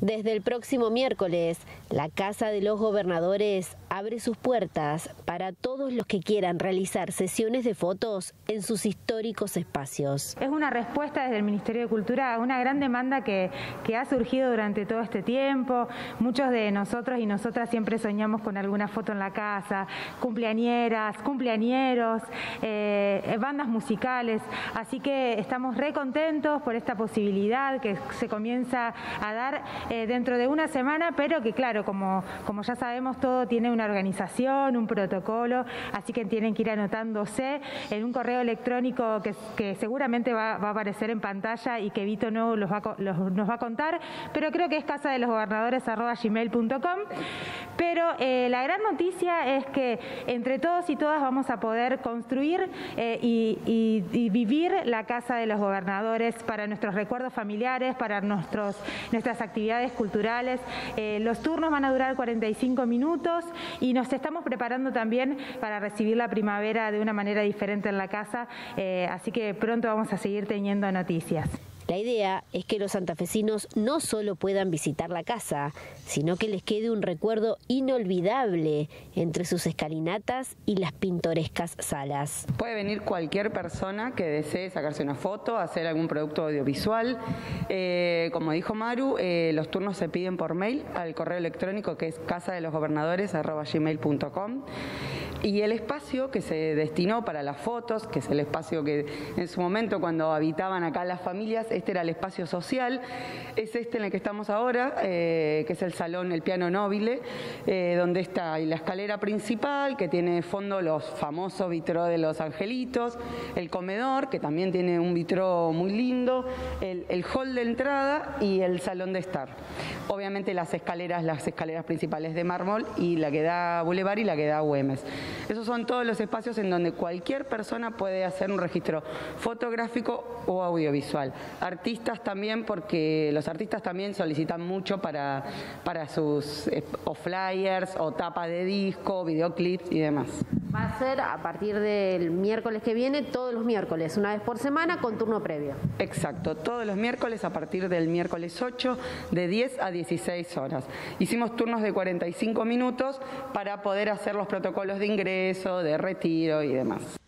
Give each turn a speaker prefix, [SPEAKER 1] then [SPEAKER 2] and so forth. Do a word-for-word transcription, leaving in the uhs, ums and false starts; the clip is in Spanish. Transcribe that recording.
[SPEAKER 1] Desde el próximo miércoles, la Casa de los Gobernadores abre sus puertas para todos los que quieran realizar sesiones de fotos en sus históricos espacios.
[SPEAKER 2] Es una respuesta desde el Ministerio de Cultura a una gran demanda que, que ha surgido durante todo este tiempo. Muchos de nosotros y nosotras siempre soñamos con alguna foto en la casa, cumpleañeras, cumpleañeros, eh, bandas musicales, así que estamos re contentos por esta posibilidad que se comienza a dar eh, dentro de una semana, pero que claro, como, como ya sabemos, todo tiene una organización, un protocolo, así que tienen que ir anotándose en un correo electrónico que, que seguramente va, va a aparecer en pantalla y que Vito no los va, los, nos va a contar, pero creo que es casa de los gobernadores arroba gmail punto com. Pero eh, la gran noticia es que entre todos y todas vamos a poder construir eh, y, y, y vivir la Casa de los Gobernadores para nuestros recuerdos familiares, para nuestros, nuestras actividades culturales. Eh, los turnos van a durar cuarenta y cinco minutos y nos estamos preparando también para recibir la primavera de una manera diferente en la casa, eh, así que pronto vamos a seguir teniendo noticias.
[SPEAKER 1] La idea es que los santafesinos no solo puedan visitar la casa, sino que les quede un recuerdo inolvidable entre sus escalinatas y las pintorescas salas.
[SPEAKER 3] Puede venir cualquier persona que desee sacarse una foto, hacer algún producto audiovisual. Eh, como dijo Maru, eh, los turnos se piden por mail al correo electrónico que es casa de los gobernadores arroba gmail punto com. Y el espacio que se destinó para las fotos, que es el espacio que en su momento cuando habitaban acá las familias, este era el espacio social, es este en el que estamos ahora, eh, que es el salón, el piano nobile, eh, donde está la escalera principal, que tiene de fondo los famosos vitrós de los angelitos, el comedor, que también tiene un vitró muy lindo, el, el hall de entrada y el salón de estar. Obviamente las escaleras, las escaleras principales de mármol y la que da a Boulevard y la que da a Güemes. Esos son todos los espacios en donde cualquier persona puede hacer un registro fotográfico o audiovisual. Artistas también, porque los artistas también solicitan mucho para, para sus eh, o flyers o tapa de disco, videoclips y demás.
[SPEAKER 1] Va a ser a partir del miércoles que viene, todos los miércoles, una vez por semana, con turno previo.
[SPEAKER 3] Exacto, todos los miércoles a partir del miércoles ocho, de diez a dieciséis horas. Hicimos turnos de cuarenta y cinco minutos para poder hacer los protocolos de ingreso, de retiro y demás.